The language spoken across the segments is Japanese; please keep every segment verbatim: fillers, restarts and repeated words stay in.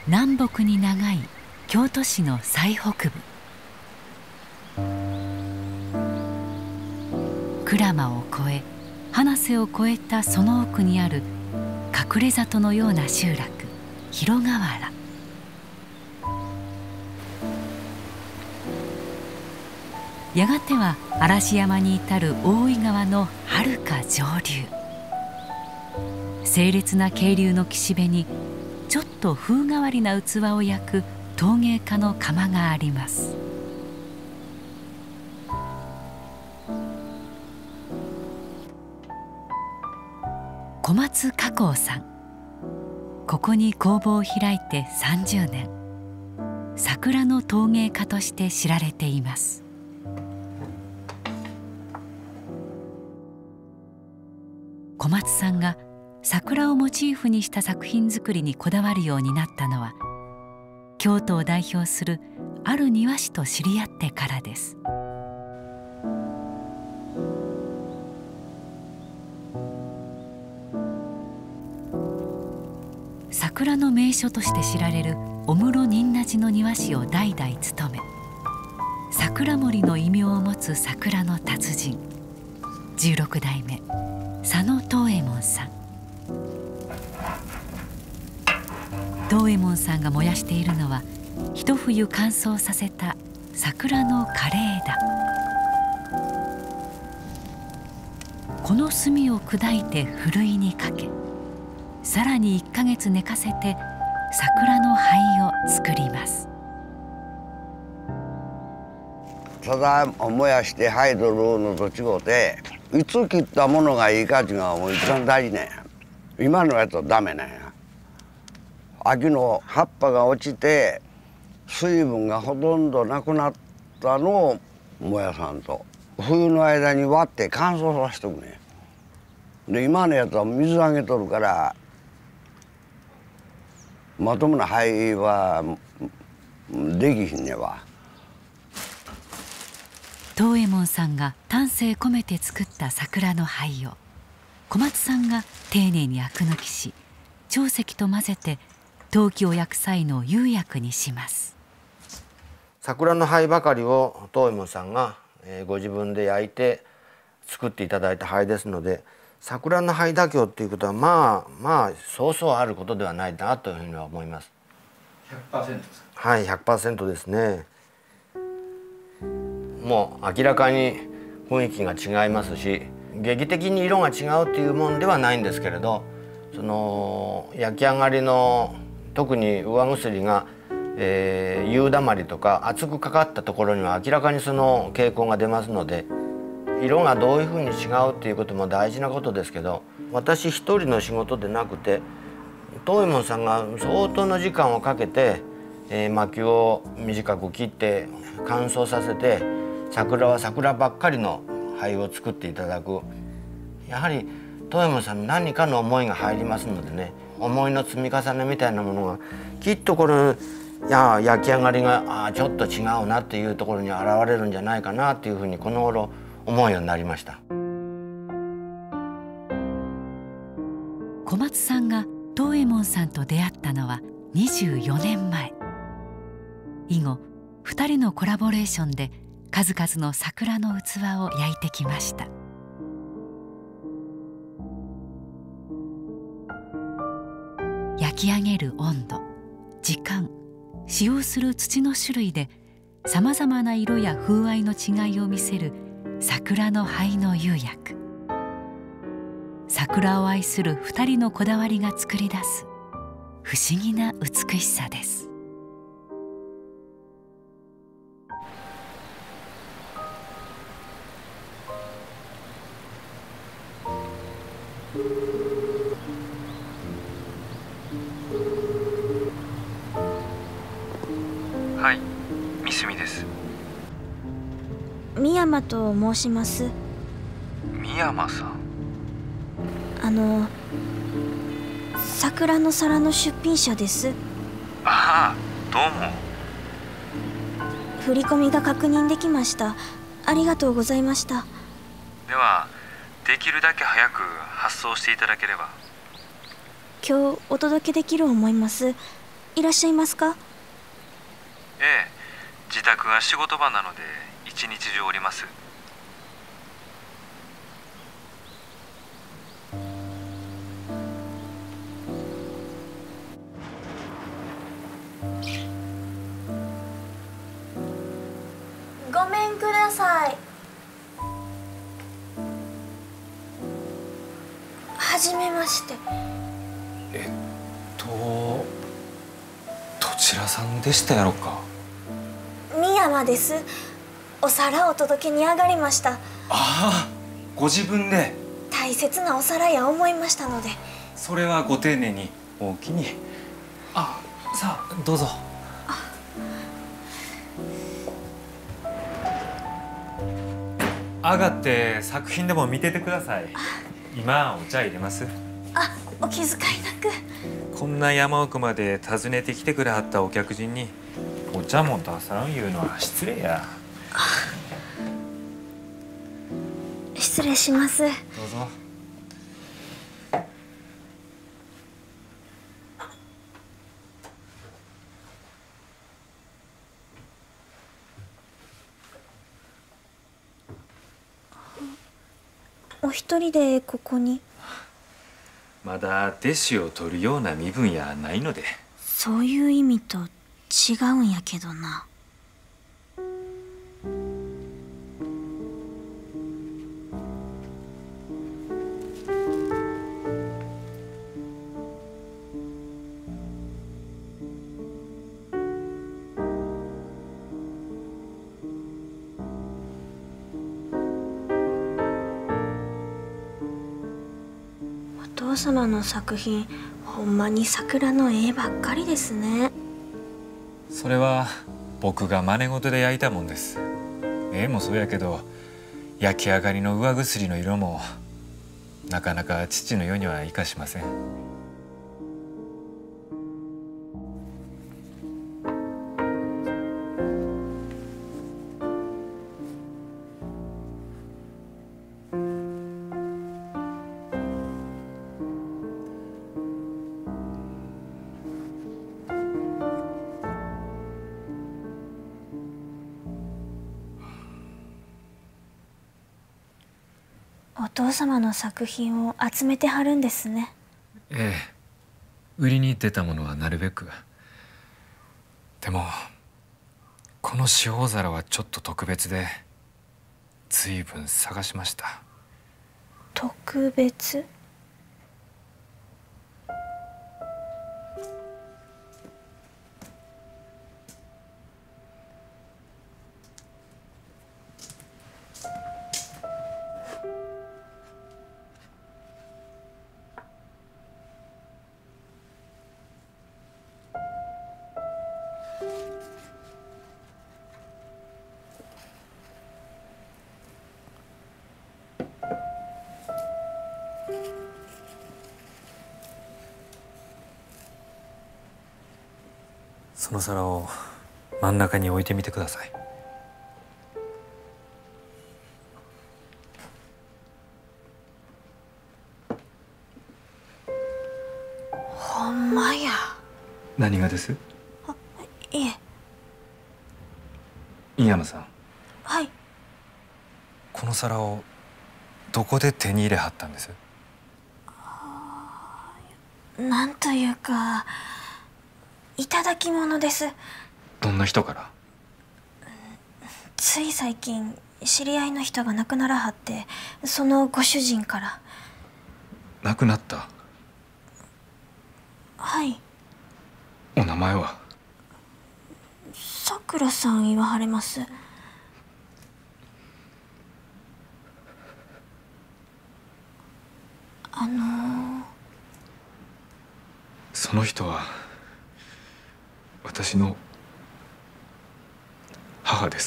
南北に長い京都市の最北部。鞍馬を越え花瀬を越えたその奥にある隠れ里のような集落広河原。やがては嵐山に至る大井川のはるか上流。清冽な渓流の岸辺にちょっと風変わりな器を焼く陶芸家の窯があります。小松加工さん、ここに工房を開いてさんじゅうねん、桜の陶芸家として知られています。小松さんが桜をモチーフにした作品作りにこだわるようになったのは、京都を代表するある庭師と知り合ってからです。桜の名所として知られる御室仁和寺の庭師を代々務め、桜森の異名を持つ桜の達人、じゅうろくだいめ佐野藤右衛門さん。藤右衛門さんが燃やしているのは、一冬乾燥させた桜の枯れ枝。この炭を砕いてふるいにかけ、さらにいっかげつ寝かせて桜の灰を作ります。 ただ燃やして灰取るのと違うて、いつ切ったものがいいかっていうのがもう一番大事ね。今のやつはダメね。秋の葉っぱが落ちて水分がほとんどなくなったのを燃やさんと、冬の間に割って乾燥させておくね。で今のやつは水あげとるからまともな灰はできひんねわ。 藤右衛門さんが丹精込めて作った桜の灰を小松さんが丁寧にあく抜きし、長石と混ぜて陶器を焼く際の釉薬にします。 桜の灰ばかりを藤右衛門さんがご自分で焼いて作っていただいた灰ですので、桜の灰妥協っていうことはまあまあそうそうあることではないなというふうには思います。 ひゃくパーセント ですか？ はい、ひゃくパーセント ですね。もう明らかに雰囲気が違いますし、劇的に色が違うっていうもんではないんですけれど、その焼き上がりの特に上薬が、えー、夕だまりとか厚くかかったところには明らかにその傾向が出ますので、色がどういうふうに違うっていうことも大事なことですけど、私一人の仕事でなくて藤右衛門さんが相当の時間をかけて、えー、薪を短く切って乾燥させて、桜は桜ばっかりの灰を作っていただく。やはり藤右衛門さんの何かの思いが入りますのでね、思いの積み重ねみたいなものがきっとこれいや焼き上がりがあちょっと違うなっていうところに現れるんじゃないかなっていうふうにこの頃思うようになりました。 小松さんが藤右衛門さんと出会ったのはにじゅうよねんまえ。以後ふたりのコラボレーションで数々の桜の器を焼いてきました。焼き上げる温度、時間、使用する土の種類でさまざまな色や風合いの違いを見せる桜の灰の釉薬。桜を愛する二人のこだわりが作り出す不思議な美しさです。 はい、三角です。 三山と申します。 三山さん。 あの桜の皿の出品者です。 ああ、どうも。 振り込みが確認できました。ありがとうございました。 ではできるだけ早く発送していただければ。 今日お届けできる思います。 いらっしゃいますか？ ええ、自宅は仕事場なので一日中おります。 ごめんください。はじめまして。 えっとどちらさんでしたやろか？ 深山です。お皿お届けに上がりました。 ああ、ご自分で。 大切なお皿や思いましたので。 それはご丁寧におおきに。あ、さあどうぞ。上がって作品でも見ててください。今お茶入れます。 あ、お気遣いなく。 こんな山奥まで訪ねてきてくれはったお客人にお茶も出さらんいうのは失礼や。 失礼します。 どうぞ。 お一人でここに？ まだ弟子を取るような身分やないので。 そういう意味と違うんやけどな。お父様の作品、ほんまに桜の絵ばっかりですね。 それは僕が真似事で焼いたもんです。絵もそうやけど焼き上がりの上薬の色もなかなか父の世には生かしません。 お父様の作品を集めてはるんですね。 ええ、売りに出たものはなるべく。でもこの四方皿はちょっと特別で随分探しました。 特別？ その皿を真ん中に置いてみてください。 ほんまや。 何がです？ あ、いえ。 井山さん。 はい。 この皿をどこで手に入れはったんです？ なんというか、いただき物です。 どんな人から？ つい最近知り合いの人が亡くならはって、そのご主人から。 亡くなった？ はい。 お名前は？ さくらさん言わはれます。あのー、 その人は私の母です。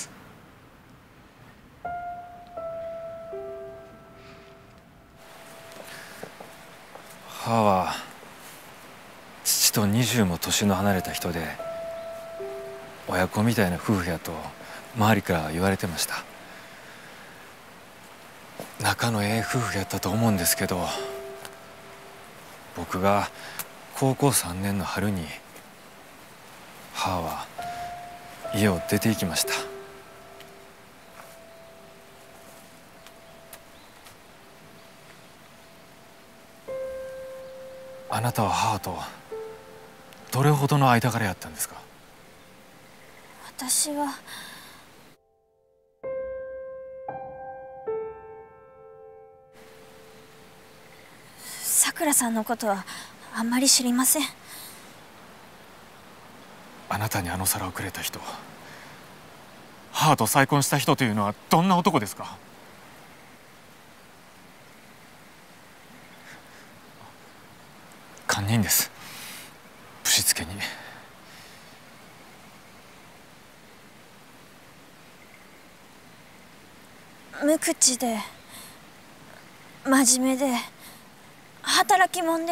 母は父とにじゅうも年の離れた人で親子みたいな夫婦やと周りから言われてました。仲のええ夫婦やったと思うんですけど、僕が高校さんねんの春に母は家を出て行きました。あなたは母とどれほどの間柄やったんですか？ 私はさくらさんのことはあんまり知りません。 あなたにあの皿をくれた人、母と再婚した人というのはどんな男ですか？堪忍です。ぶしつけに。 無口で真面目で働き者で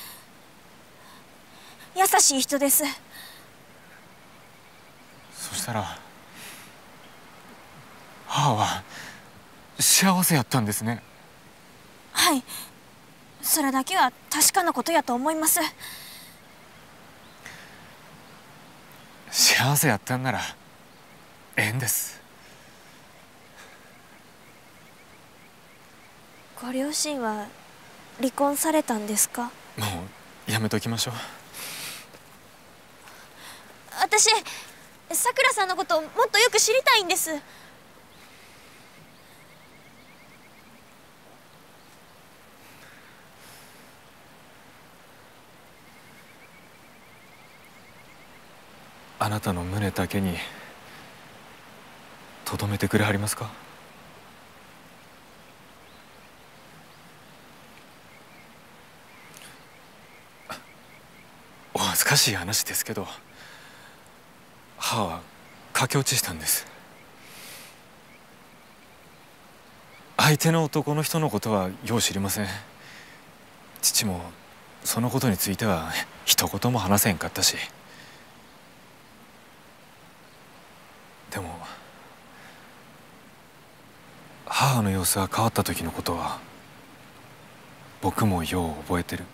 優しい人です。 そしたら母は幸せやったんですね。 はい、それだけは確かなことやと思います。 幸せやったんならええんです。 ご両親は離婚されたんですか？ もうやめときましょう。 私、さくらさんのことをもっとよく知りたいんです。 あなたの胸だけにとどめてくれはりますか？お恥ずかしい話ですけど、母は駆け落ちしたんです。相手の男の人のことはよう知りません。父もそのことについては一言も話せんかったし。でも母の様子が変わった時のことは僕もよう覚えてる。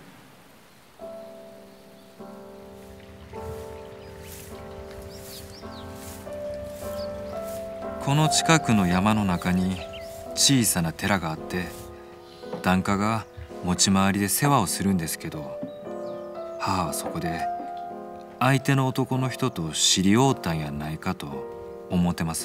この近くの山の中に小さな寺があって、檀家が持ち回りで世話をするんですけど、母はそこで相手の男の人と知り合うたんやないかと思ってます。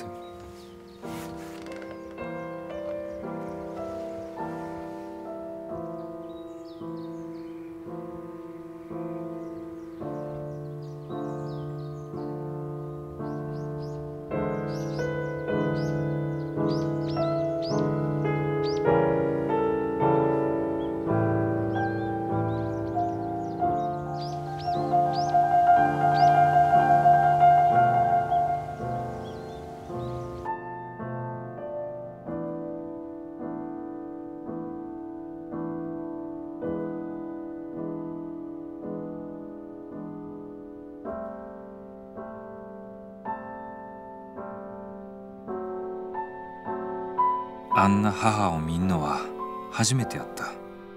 あんな母を見んのは初めてやった。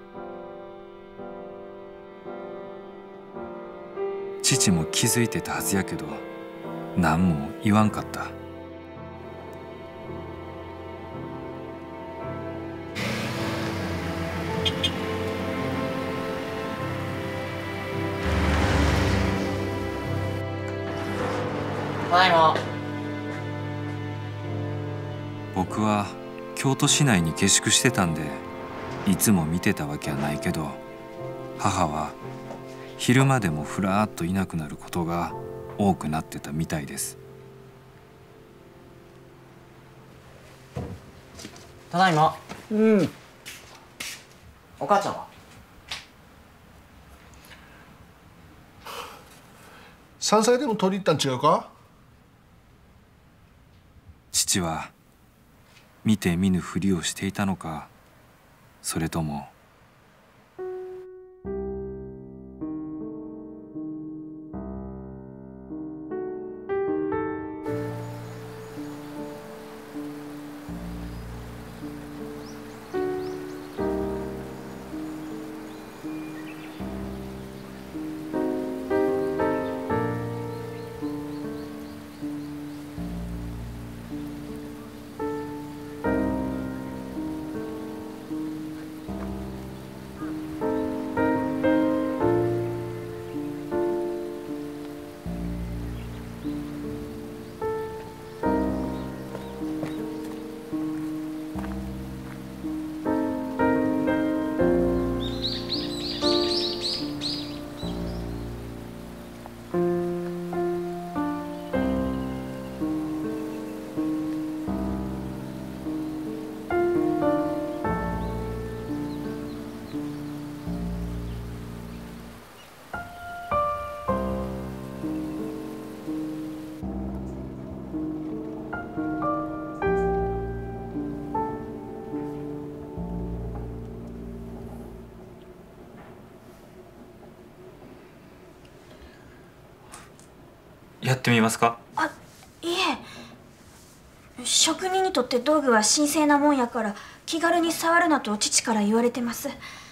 父も気づいてたはずやけど何も言わんかった。 ただいま。 僕は京都市内に下宿してたんでいつも見てたわけはないけど、母は昼間でもふらーっといなくなることが多くなってたみたいです。 ただいま。 うん。 お母ちゃんは？ 山菜でも取り入ったん違うか？ 父は見て見ぬふりをしていたのか、それともやってみますか？ あ、いえ、職人にとって道具は神聖なもんやから気軽に触るなと父から言われてます。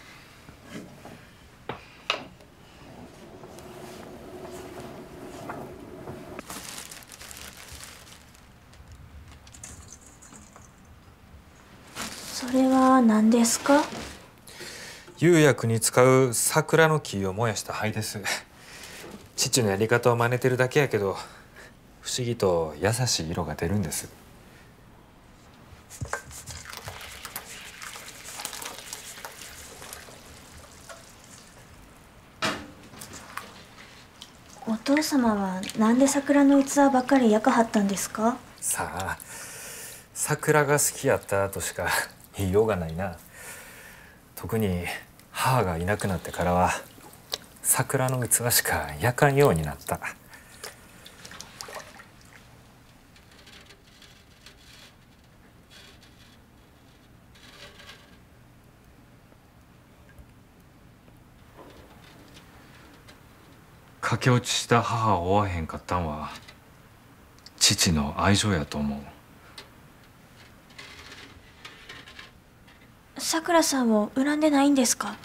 それは何ですか？ 釉薬に使う桜の木を燃やした灰です。父のやり方を真似てるだけやけど、不思議と優しい色が出るんです。 お父様はなんで桜の器ばっかり焼かはったんですか？ さあ、桜が好きやったとしか言いようがないな。特に母がいなくなってからは桜の器しか焼かんようになった。駆け落ちした母を追わへんかったんは父の愛情やと思う。 さくらさんを恨んでないんですか？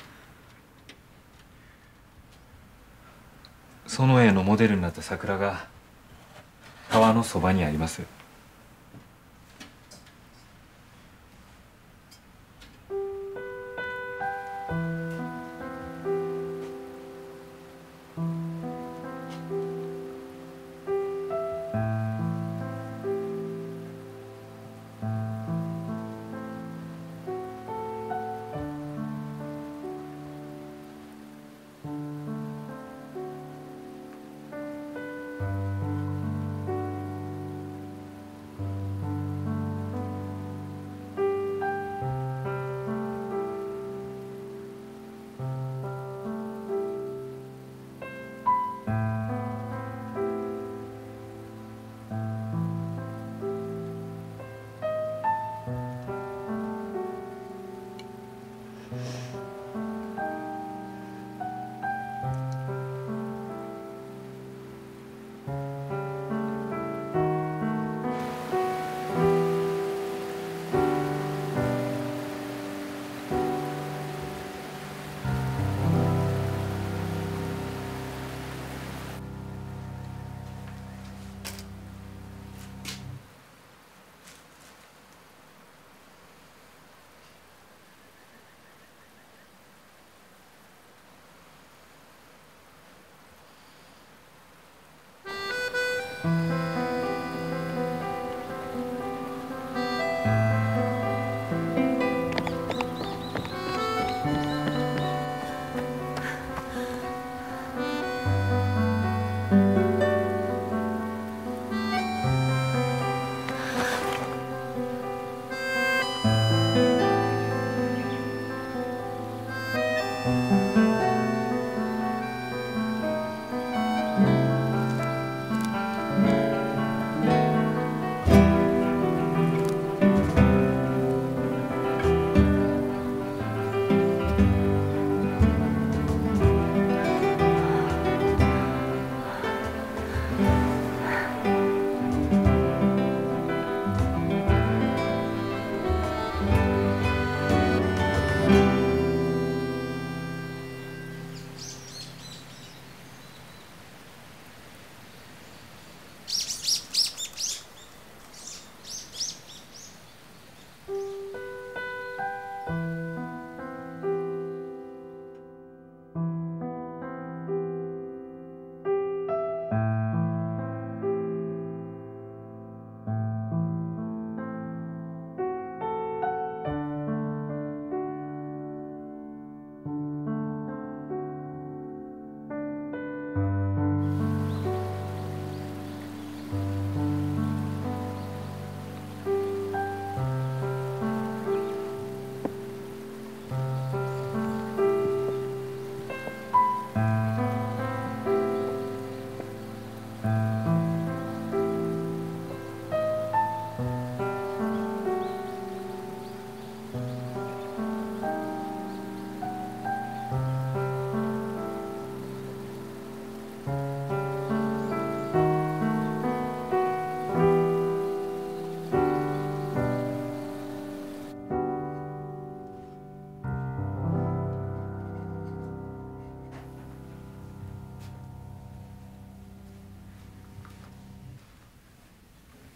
その絵のモデルになった桜が川のそばにあります。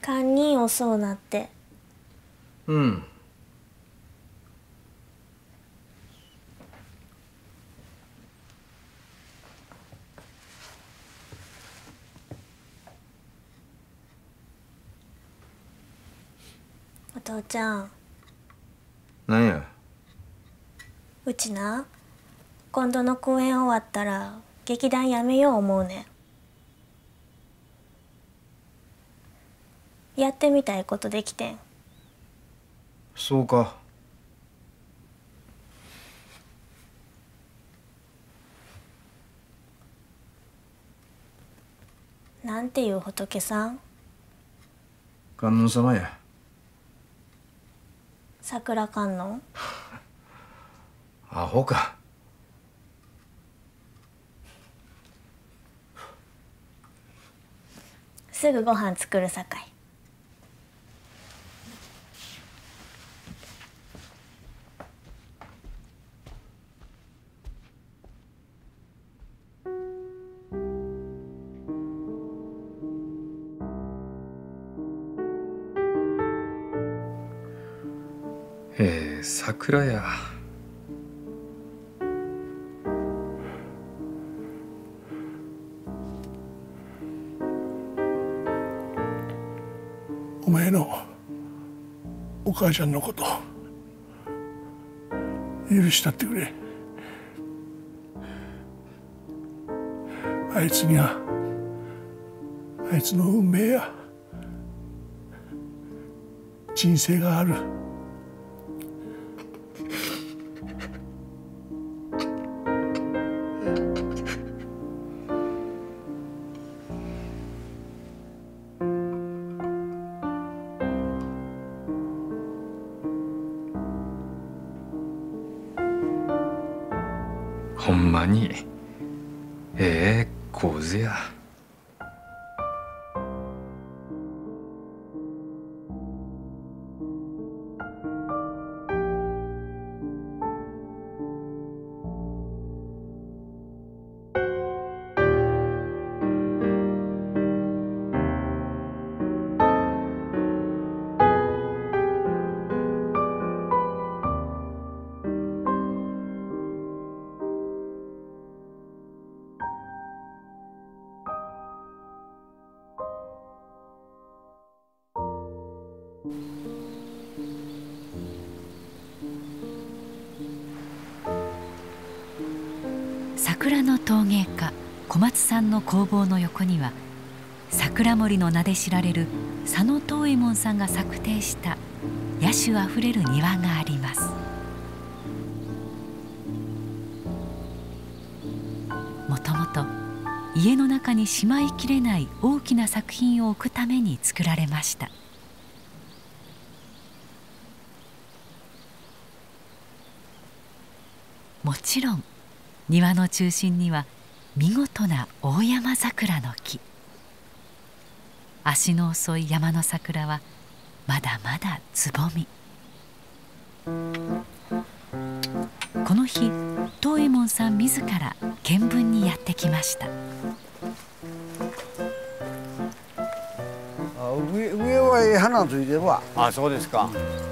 堪忍遅うなって。 うん。 お父ちゃん。 なんや。 うちな、今度の公演終わったら劇団辞めよう思うねん。やってみたいことできてん。 そうか。 なんていう仏さん？ 観音様や。 桜観音？ アホか。 すぐご飯作るさかい。 ええ桜や。 お前のお母ちゃんのこと許したってくれ。あいつにはあいつの運命や人生がある。 ほんまにええ構図や。 桜の陶芸家小松さんの工房の横には桜森の名で知られる佐野藤右衛門さんが作庭した野趣あふれる庭があります。もともと家の中にしまいきれない大きな作品を置くために作られました。もちろん庭の中心には見事な大山桜の木。足の遅い山の桜はまだまだつぼみ。この日藤右衛門さん自ら見聞にやってきました。 あ、上上はええ花ついてるわ。 あ、そうですか。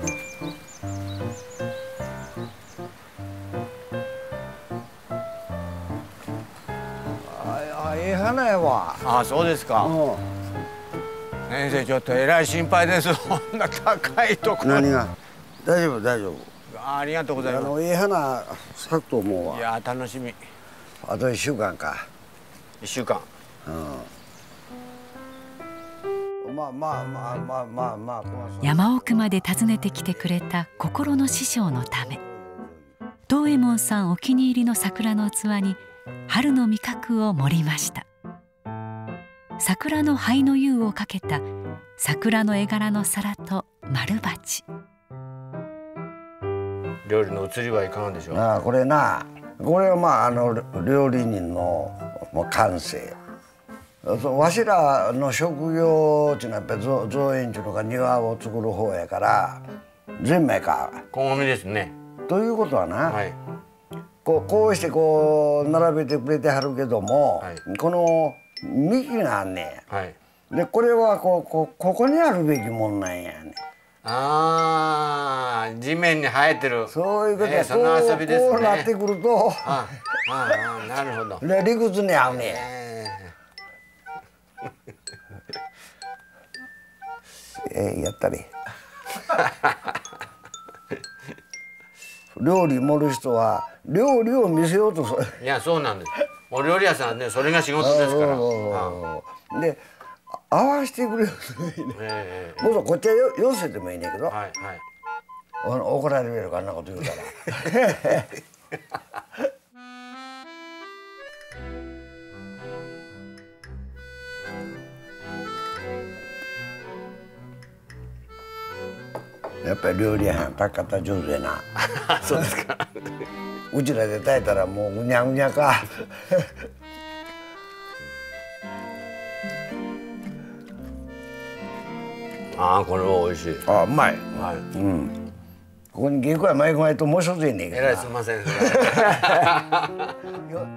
ええ花やわ。 あ、そうですか。先生、ちょっとえらい心配です。こんな高いところ。 何が？大丈夫大丈夫。 あ、ありがとうございます。 あのええ花咲くと思うわ。 いや、楽しみ。 あと一週間か。 一週間。 うん。まあまあまあまあまあまあ。 山奥まで訪ねてきてくれた心の師匠のため、藤右衛門さんお気に入りの桜の器に春の味覚を盛りました。桜の灰の釉をかけた桜の絵柄の皿と丸鉢。 料理の移りはいかがでしょう。 ああ、これな、これはまああの料理人のもう感性。わしらの職業っていうのはやっぱり造造園っていうのが庭を作る方やから全面か。 小米ですね。 ということはな、 はい、 こうこうしてこう並べてくれてはるけども、 はい、 この幹があんねん、 はい、 でこれはこうこうここにあるべきもんなんやね。 ああ、地面に生えてる。 そういうことや。 えー、その遊びですね。 こうなってくると、 ああ、ああ、なるほど。 で理屈に合うね。えー、やったり。料理盛る人は料理を見せようとする。 いや、そうなんです。お料理屋さんね、それが仕事ですから。 で、合わせてくれるといいね。えー、もっとこっちはよ寄せてもいいねんけど、はいはい、怒られるかあんなこと言うから。やっぱり料理屋さん炊き方上手やな。 そうですか。 うちらで炊いたらもうぐにゃぐにゃか。 ああ、これは美味しい。 あ、うまい。はい。うん。ここに原稿や舞込まいともう一ついんねんけどな。 えらいすみません。